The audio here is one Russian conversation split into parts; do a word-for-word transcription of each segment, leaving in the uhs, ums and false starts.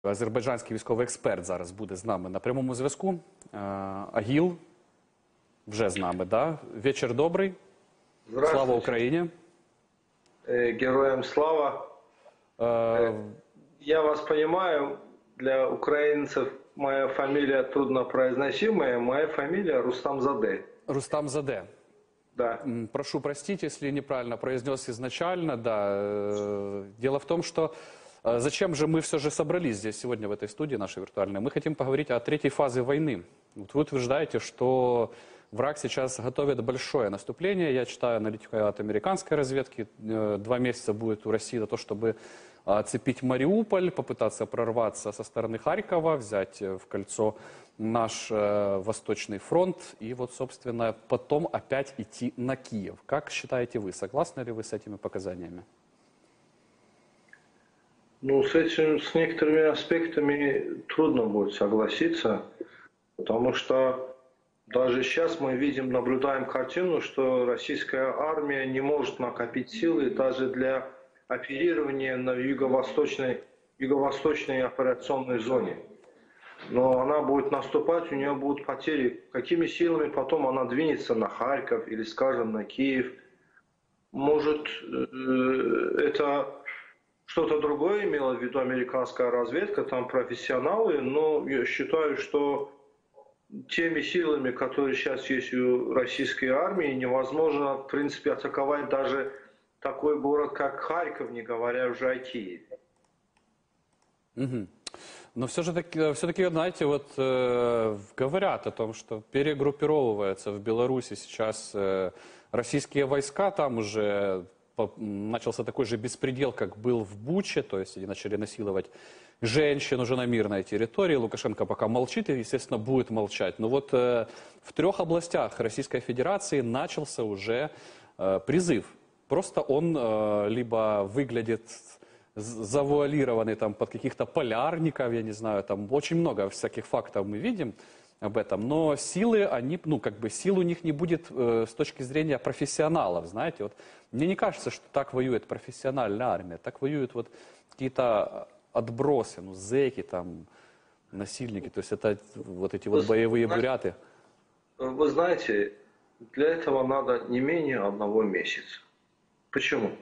Азербайджанський військовий експерт зараз буде з нами на прямому зв'язку. Агіл вже з нами, да? Вечір добрий. Слава Україні. Героям слава. Э... Я вас понимаю, для украинцев моя фамилия труднопроизносимая, моя фамилия Рустамзаде. Рустамзаде. Да. Прошу простить, если неправильно произнес изначально, да. Дело в том, что зачем же мы все же собрались здесь сегодня в этой студии нашей виртуальной? Мы хотим поговорить о третьей фазе войны. Вот вы утверждаете, что враг сейчас готовит большое наступление. Я читаю аналитику от американской разведки. Два месяца будет у России на то, чтобы оцепить Мариуполь, попытаться прорваться со стороны Харькова, взять в кольцо наш э, Восточный фронт и вот, собственно, потом опять идти на Киев. Как считаете вы? Согласны ли вы с этими показаниями? Ну, с этим, с некоторыми аспектами трудно будет согласиться, потому что даже сейчас мы видим, наблюдаем картину, что российская армия не может накопить силы даже для оперирования на юго-восточной, юго-восточной операционной зоне. Но она будет наступать, у нее будут потери. Какими силами потом она двинется на Харьков или, скажем, на Киев? Может, это что-то другое имела в виду американская разведка, там профессионалы, но я считаю, что теми силами, которые сейчас есть у российской армии, невозможно, в принципе, атаковать даже такой город, как Харьков, не говоря уже о Киеве. Угу. Но все же таки, все-таки, знаете, вот э, говорят о том, что перегруппировываются в Беларуси сейчас э, российские войска, там уже по, начался такой же беспредел, как был в Буче, то есть они начали насиловать женщин уже на мирной территории. Лукашенко пока молчит и, естественно, будет молчать. Но вот э, в трех областях Российской Федерации начался уже э, призыв. Просто он э, либо выглядит завуалированный там под каких-то полярников, я не знаю, там очень много всяких фактов мы видим об этом, но силы, они, ну, как бы сил у них не будет э, с точки зрения профессионалов, знаете, вот мне не кажется, что так воюет профессиональная армия, так воюют вот какие-то отбросы, ну, зэки там, насильники, то есть это вот эти вот боевые буряты. Вы знаете, для этого надо не менее одного месяца. Почему?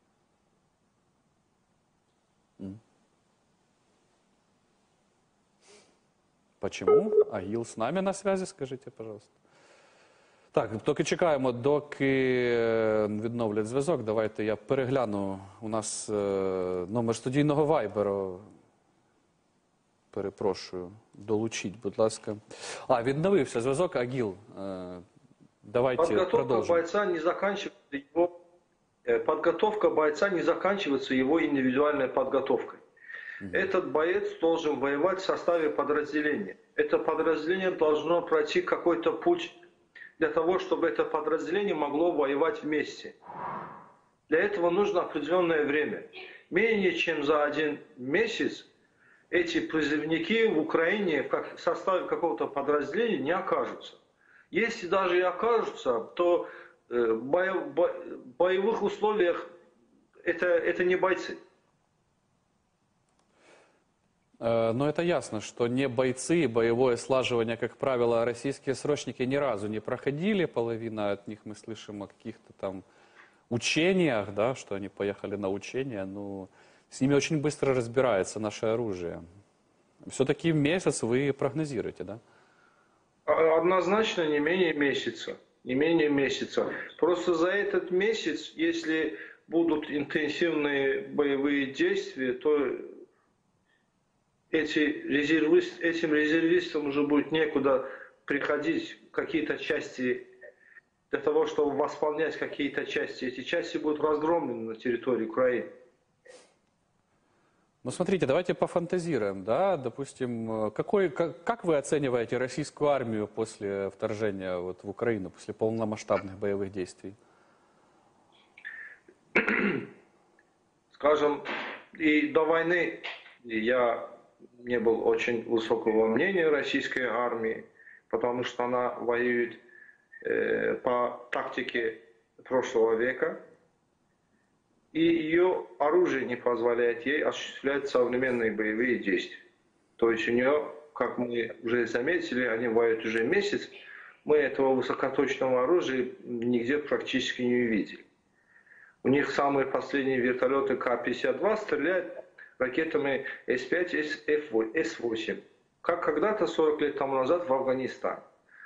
Почему? Агіл з нами на зв'язі, скажіть, пожалуйста. Так, доки чекаємо, доки відновлять зв'язок, давайте я перегляну. У нас е, номер студійного вайберу. Перепрошую, долучіть, будь ласка. А, відновився зв'язок, Агіл. Е, давайте Подготовка продовжимо. бойца не заканчивается его, подготовка бойца не заканчивается его индивидуальной подготовкой. Этот боец должен воевать в составе подразделения. Это подразделение должно пройти какой-то путь для того, чтобы это подразделение могло воевать вместе. Для этого нужно определенное время. Менее чем за один месяц эти призывники в Украине в составе какого-то подразделения не окажутся. Если даже и окажутся, то в боевых условиях это, это не бойцы. Но это ясно, что не бойцы, боевое слаживание, как правило, российские срочники ни разу не проходили. Половина от них мы слышим о каких-то там учениях, да, что они поехали на учения. Но с ними очень быстро разбирается наше оружие. Все-таки месяц вы прогнозируете, да? Однозначно не менее месяца. Не менее месяца. Просто за этот месяц, если будут интенсивные боевые действия, то Эти резервист, этим резервистам уже будет некуда приходить какие-то части для того, чтобы восполнять какие-то части. Эти части будут разгромлены на территории Украины. Ну, смотрите, давайте пофантазируем, да, допустим, какой, как, как вы оцениваете российскую армию после вторжения вот в Украину, после полномасштабных боевых действий? Скажем, и до войны я не был очень высокого мнения российской армии, потому что она воюет э, по тактике прошлого века, и ее оружие не позволяет ей осуществлять современные боевые действия. То есть у нее, как мы уже заметили, они воюют уже месяц, мы этого высокоточного оружия нигде практически не увидели. У них самые последние вертолеты Ка пятьдесят два стреляют ракетами С пять, С восемь, как когда-то сорок лет тому назад в Афганистане.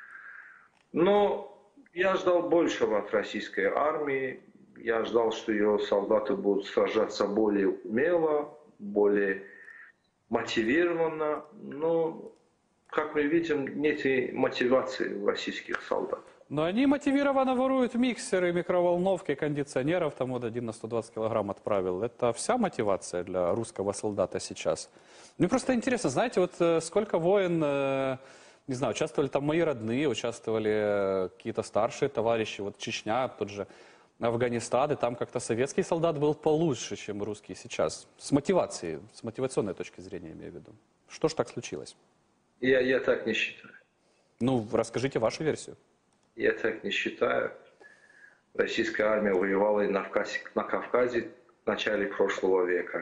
Но я ждал большего от российской армии. Я ждал, что ее солдаты будут сражаться более умело, более мотивированно. Но, как мы видим, нет и мотивации у российских солдат. Но они мотивированно воруют миксеры, микроволновки, кондиционеров. Там вот один на сто двадцать килограмм отправил. Это вся мотивация для русского солдата сейчас. Мне просто интересно, знаете, вот сколько войн, не знаю, участвовали там мои родные, участвовали какие-то старшие товарищи, вот Чечня, тот же Афганистан, и там как-то советский солдат был получше, чем русский сейчас. С мотивацией, с мотивационной точки зрения, имею в виду. Что ж так случилось? Я, я так не считаю. Ну, расскажите вашу версию. Я так не считаю. Российская армия воевала и на Кавказе, на Кавказе в начале прошлого века.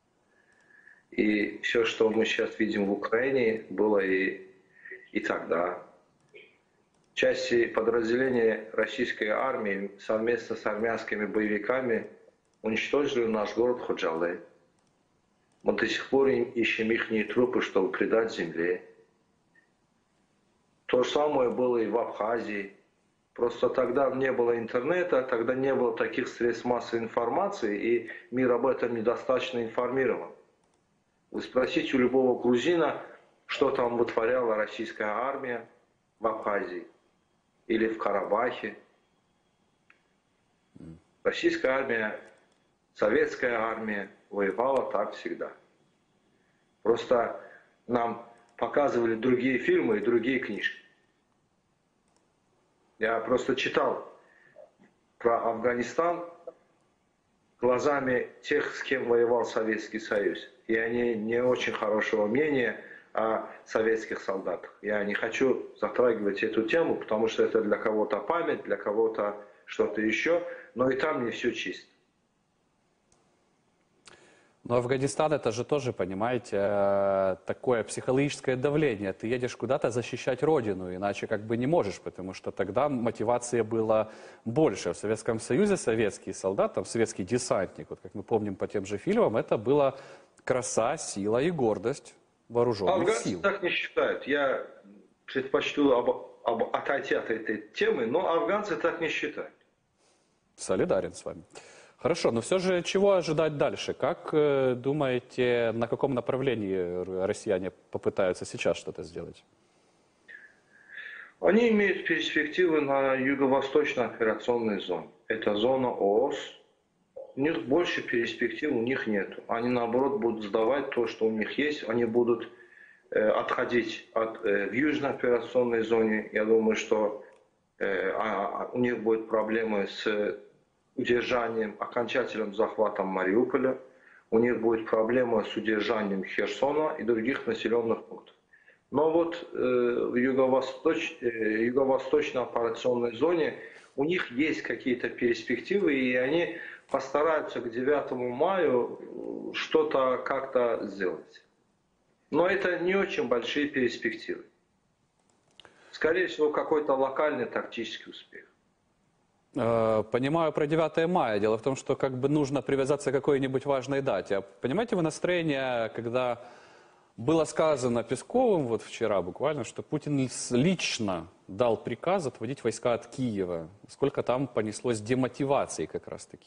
И все, что мы сейчас видим в Украине, было и, и тогда. Части подразделения российской армии совместно с армянскими боевиками уничтожили наш город Ходжале. Мы до сих пор ищем их трупы, чтобы предать земле. То же самое было и в Абхазии. Просто тогда не было интернета, тогда не было таких средств массовой информации, и мир об этом недостаточно информирован. Вы спросите у любого грузина, что там вытворяла российская армия в Абхазии или в Карабахе. Российская армия, советская армия воевала так всегда. Просто нам показывали другие фильмы и другие книжки. Я просто читал про Афганистан глазами тех, с кем воевал Советский Союз. И они не очень хорошего мнения о советских солдатах. Я не хочу затрагивать эту тему, потому что это для кого-то память, для кого-то что-то еще. Но и там не все чисто. Но Афганистан это же тоже, понимаете, такое психологическое давление. Ты едешь куда-то защищать родину, иначе как бы не можешь, потому что тогда мотивация была больше. В Советском Союзе советский солдат, там, советский десантник, вот как мы помним по тем же фильмам, это была краса, сила и гордость вооруженных Афганцы сил. так не считают. Я предпочту об, об, отойти от этой темы, но афганцы так не считают. Солидарен с вами. Хорошо, но все же чего ожидать дальше? Как э, думаете, на каком направлении россияне попытаются сейчас что-то сделать? Они имеют перспективы на юго-восточной операционной зоне. Это зона ООС. У них больше перспектив у них нет. Они наоборот будут сдавать то, что у них есть. Они будут э, отходить от, э, в южной операционной зоне. Я думаю, что э, а, у них будут проблемы с удержанием, окончательным захватом Мариуполя. У них будет проблема с удержанием Херсона и других населенных пунктов. Но вот э, в юго-восточ, э, юго-восточной операционной зоне у них есть какие-то перспективы, и они постараются к девятому мая что-то как-то сделать. Но это не очень большие перспективы. Скорее всего, какой-то локальный тактический успех. Понимаю про девятое мая. Дело в том, что как бы нужно привязаться к какой-нибудь важной дате. Понимаете вы настроение, когда было сказано Песковым вот вчера буквально, что Путин лично дал приказ отводить войска от Киева? Сколько там понеслось демотивации как раз-таки?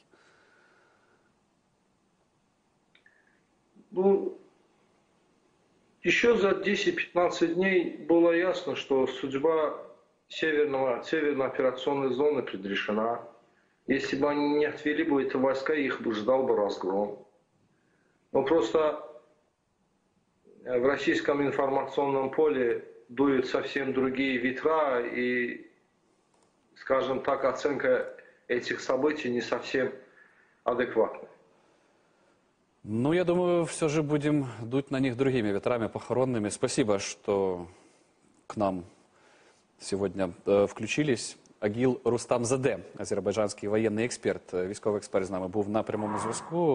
Ну, еще за десять-пятнадцать дней было ясно, что судьба Северного, северной операционной зоны предрешена. Если бы они не отвели бы эти войска, их бы ждал бы разгром. Но просто в российском информационном поле дуют совсем другие ветра, и, скажем так, оценка этих событий не совсем адекватна. Ну, я думаю, все же будем дуть на них другими ветрами похоронными. Спасибо, что к нам сегодня е, включились. Агіл Рустамзаде, азербайджанський воєнний експерт, військовий експерт з нами був на прямому зв'язку.